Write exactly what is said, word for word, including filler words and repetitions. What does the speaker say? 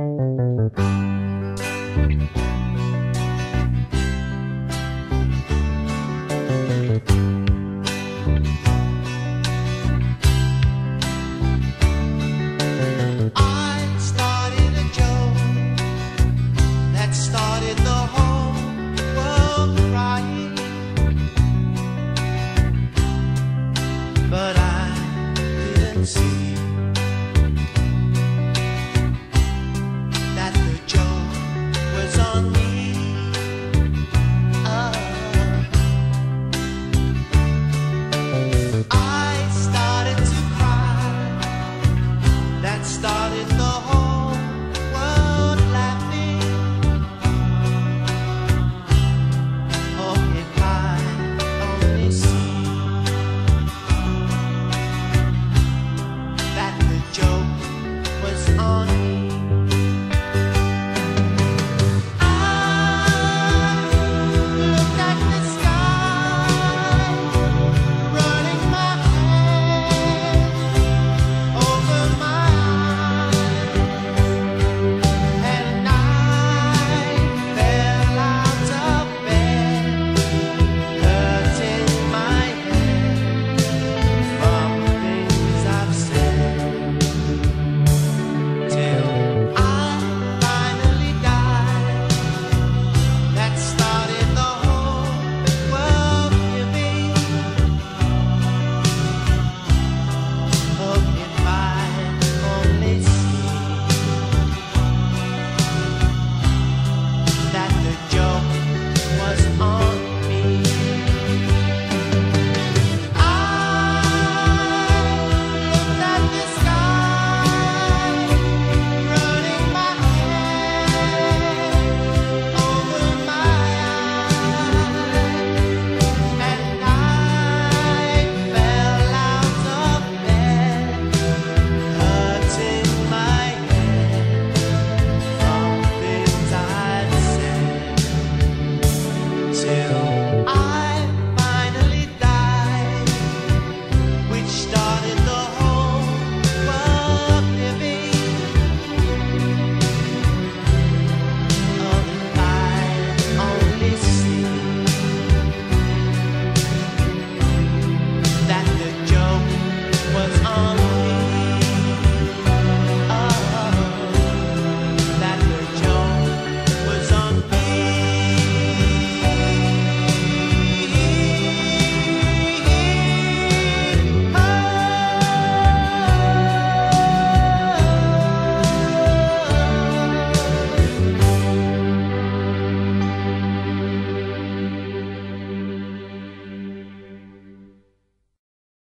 But I didn't see that the joke was on me. Oh. I started to cry. That started the whole world laughing. Oh, if I only see that the joke was on me.